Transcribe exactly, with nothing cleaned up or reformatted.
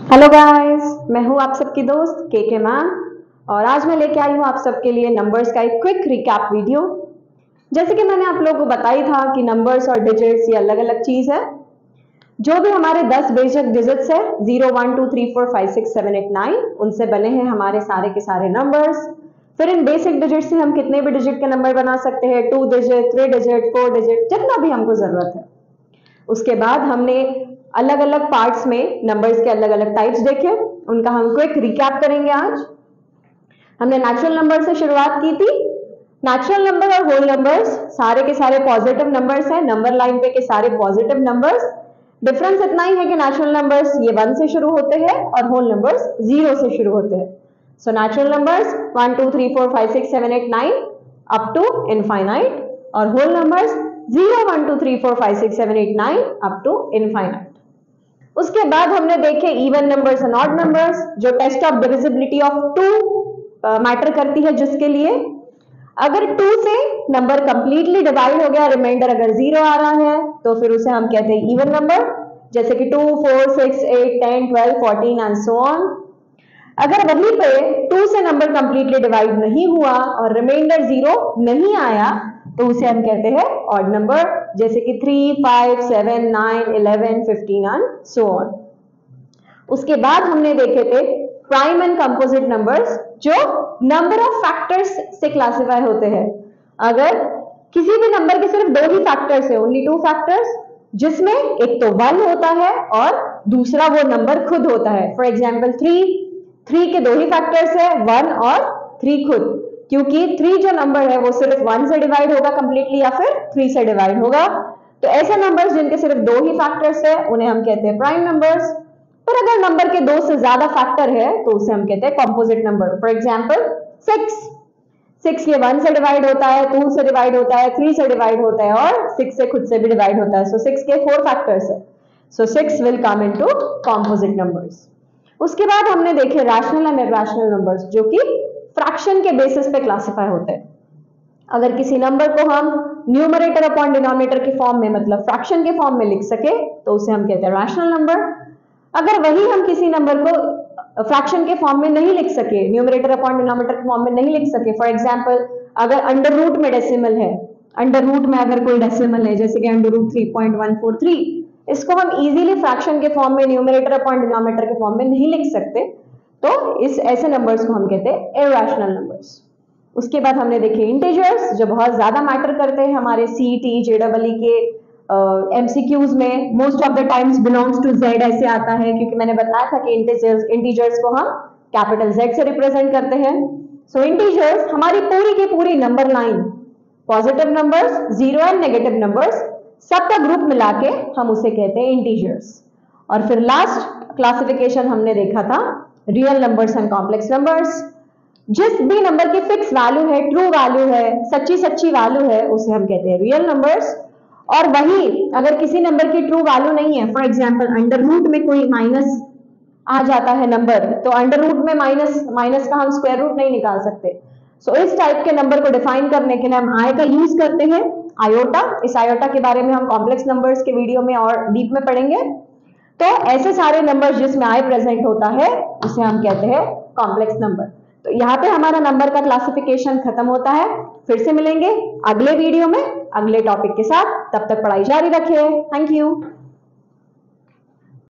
Hello guys, मैं हूं आप सबकी दोस्त के के मैम और आज मैं लेके आई हूं आप सबके लिए नंबर्स का एक क्विक रिकैप वीडियो। जैसे कि मैंने आप लोगों को बताई था कि नंबर्स और डिजिट्स ये अलग अलग चीज है। जो भी हमारे दस बेसिक डिजिट्स है zero one two three four five six seven eight nine, उनसे बने हैं हमारे सारे के सारे नंबर्स। फिर इन बेसिक डिजिट से हम कितने भी डिजिट के नंबर बना सकते हैं, two digit, three digit, four digit, जितना भी हमको जरूरत है। उसके बाद हमने अलग अलग पार्ट्स में नंबर्स के अलग अलग टाइप्स देखे, उनका हम क्विक रिकैप करेंगे। आज हमने नेचुरल नंबर से शुरुआत की थी। नेचुरल नंबर और होल नंबर्स सारे के सारे पॉजिटिव नंबर्स हैं, नंबर लाइन पे के सारे पॉजिटिव नंबर्स। डिफरेंस इतना ही है कि नेचुरल नंबर्स ये वन से शुरू होते हैं और होल नंबर्स जीरो से शुरू होते हैं। So natural numbers one two three four five six seven eight nine up to infinite, और whole numbers zero one two three four five six seven eight nine up to infinite. उसके बाद हमने देखे even numbers and odd numbers, जो test of divisibility of two matter करती है, जिसके लिए अगर टू से नंबर कंप्लीटली डिवाइड हो गया, रिमाइंडर अगर जीरो आ रहा है, तो फिर उसे हम कहते हैं इवन नंबर, जैसे कि two, four, six, eight, ten, twelve, fourteen and so on. अगर वहीं पे टू से नंबर कंप्लीटली डिवाइड नहीं हुआ और रिमाइंडर जीरो नहीं आया, तो उसे हम कहते हैं ऑड नंबर, जैसे कि three, five, seven, nine, eleven, fifteen and so on. उसके बाद हमने देखे थे प्राइम एंड कंपोजिट नंबर्स, जो नंबर ऑफ फैक्टर्स से क्लासिफाई होते हैं। अगर किसी भी नंबर के सिर्फ दो ही फैक्टर्स है, ओनली टू फैक्टर्स, जिसमें एक तो वन होता है और दूसरा वो नंबर खुद होता है। फॉर एग्जाम्पल थ्री, थ्री के दो ही फैक्टर्स है, वन और थ्री खुद, क्योंकि थ्री जो नंबर है वो सिर्फ वन से डिवाइड होगा कंप्लीटली या फिर थ्री से डिवाइड होगा। तो ऐसे नंबर्स जिनके सिर्फ दो ही फैक्टर्स है उन्हें हम कहते हैं प्राइम नंबर्स। पर अगर नंबर के दो से ज्यादा फैक्टर है तो उसे हम कहते हैं composite number. For example six, six ये वन से डिवाइड होता है, टू से डिवाइड होता है, थ्री से डिवाइड होता है और सिक्स से खुद से भी डिवाइड होता है। सो सिक्स के फोर फैक्टर्स है, so six will come into composite numbers. उसके बाद हमने देखे रैशनल एंड इरैशनल नंबर्स, जो कि फ्रैक्शन के बेसिस पे क्लासिफाई होते हैं। अगर किसी नंबर को हम न्यूमरेटर अपॉन डिनोमिनेटर के फॉर्म में, मतलब फ्रैक्शन के फॉर्म में लिख सके, तो उसे हम कहते हैं रैशनल नंबर। अगर वही हम किसी नंबर को फ्रैक्शन के फॉर्म में नहीं लिख सके, न्यूमरेटर अपॉन डिनोमिनेटर के फॉर्म में नहीं लिख सके, फॉर एग्जांपल अगर अंडर रूट में डेसिमल है, अंडर रूट में अगर कोई डेसिमल है, जैसे कि under root three point one four three, इसको हम इजीली फ्रैक्शन के फॉर्म में, न्यूमरेटर अपॉन डिनोमिनेटर के फॉर्म में नहीं लिख सकते, तो इस ऐसे नंबर्स को हम कहते हैं इरैशनल नंबर्स। उसके बाद हमने देखे इंटीजर्स, जो बहुत ज्यादा मैटर करते हैं हमारे सीईटी, जेडबलई के एमसीक्यूज में। Most of the times belongs to Z ऐसे आता है, क्योंकि मैंने बताया था कि इंटीजर्स इंटीजर्स को हम कैपिटल जेड से रिप्रेजेंट करते हैं। सो इंटीजर्स हमारी पूरी की पूरी number line, positive numbers, zero and negative numbers, सबका ग्रुप मिला के हम उसे कहते हैं इंटीजर्स। और फिर लास्ट क्लासिफिकेशन हमने देखा था real numbers and complex numbers. जिस भी नंबर की फिक्स वैल्यू है, ट्रू वैल्यू है, सच्ची सच्ची वैल्यू है, उसे हम कहते हैं रियल नंबर्स। और वही अगर किसी नंबर की ट्रू वैल्यू नहीं है, फॉर एग्जांपल अंडर रूट में कोई माइनस आ जाता है नंबर, तो अंडर रूट में माइनस माइनस का हम स्क्वायर रूट नहीं निकाल सकते। सो so, इस टाइप के नंबर को डिफाइन करने के लिए हम आई का यूज करते हैं, आयोटा। इस आयोटा के बारे में हम कॉम्प्लेक्स नंबर्स के वीडियो में और डीप में पढ़ेंगे। तो ऐसे सारे नंबर जिसमें आई प्रेजेंट होता है उसे हम कहते हैं कॉम्प्लेक्स नंबर। तो यहाँ पे हमारा नंबर का क्लासिफिकेशन खत्म होता है। फिर से मिलेंगे अगले वीडियो में अगले टॉपिक के साथ, तब तक पढ़ाई जारी रखिए। Thank you.